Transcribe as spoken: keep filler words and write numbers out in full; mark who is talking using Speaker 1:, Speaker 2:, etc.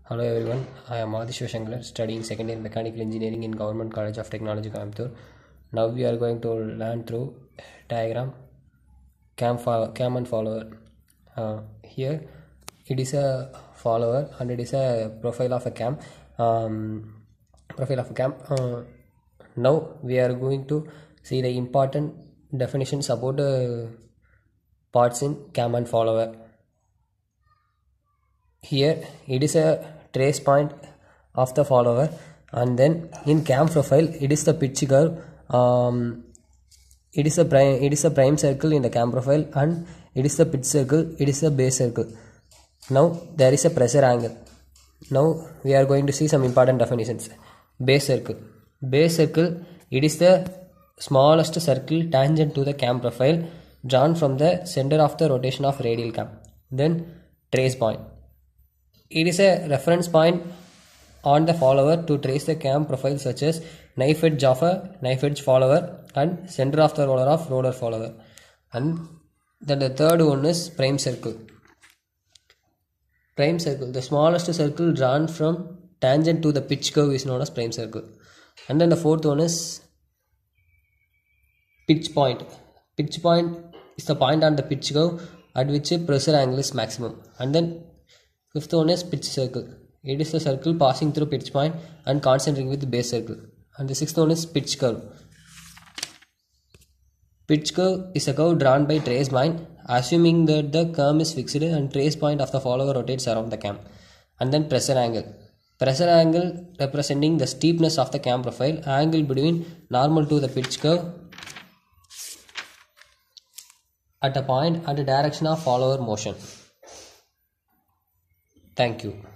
Speaker 1: Hello everyone, I am Adishwa Shankar, studying second year mechanical engineering in Government College of Technology, Coimbatore. Now we are going to learn through diagram cam, cam and follower. Uh, here it is a follower and it is a profile of a cam. Um, profile of a cam. Uh, now we are going to see the important definitions about uh, parts in cam and follower. Here it is a trace point of the follower, and then in cam profile it is the pitch curve. Um, it is a prime it is a prime circle in the cam profile, and it is the pitch circle, it is a base circle. Now there is a pressure angle. Now we are going to see some important definitions. Base circle. Base circle, it is the smallest circle tangent to the cam profile drawn from the center of the rotation of radial cam. Then trace point. It is a reference point on the follower to trace the cam profile, such as knife edge of a knife edge follower and center of the roller of roller follower. And then the third one is prime circle. Prime circle, the smallest circle drawn from tangent to the pitch curve is known as prime circle. And then the fourth one is pitch point. Pitch point is the point on the pitch curve at which a pressure angle is maximum. And then fifth one is pitch circle. It is the circle passing through pitch point and concentrating with the base circle. And the sixth one is pitch curve. Pitch curve is a curve drawn by trace point, assuming that the cam is fixed and trace point of the follower rotates around the cam. And then pressure angle. Pressure angle representing the steepness of the cam profile, angle between normal to the pitch curve at a point and the direction of follower motion. Thank you.